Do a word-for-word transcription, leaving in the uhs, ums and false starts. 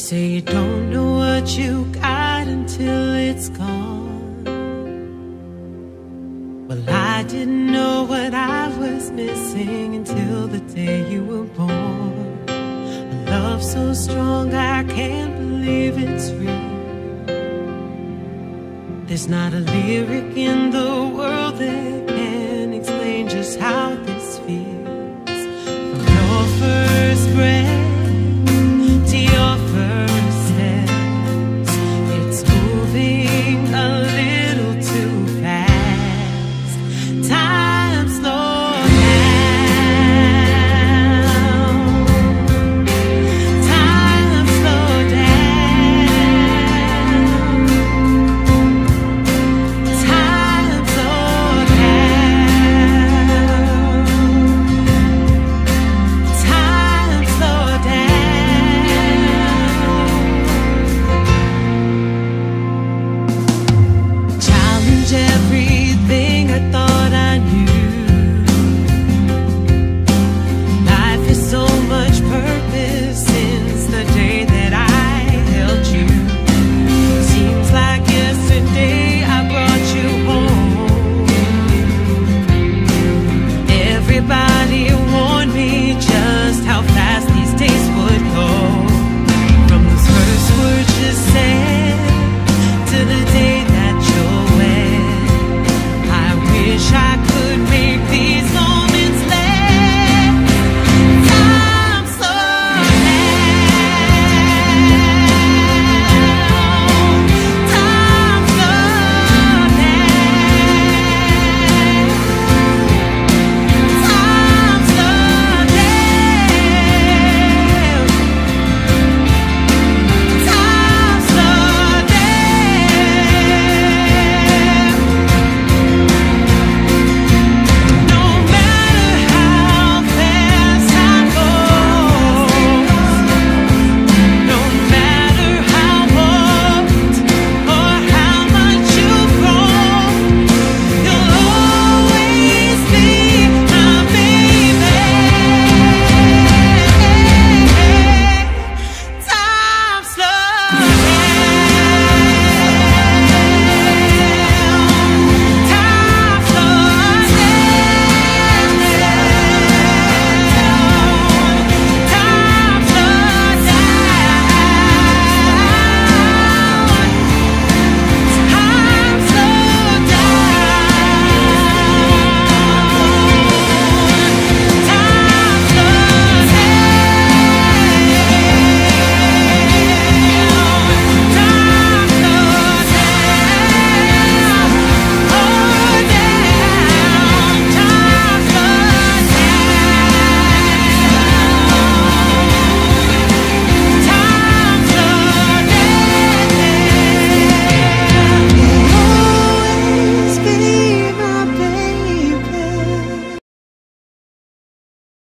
say you don't know what you got until it's gone. Well, I didn't know what I was missing until the day you were born. A love so strong I can't believe it's real. There's not a lyric in the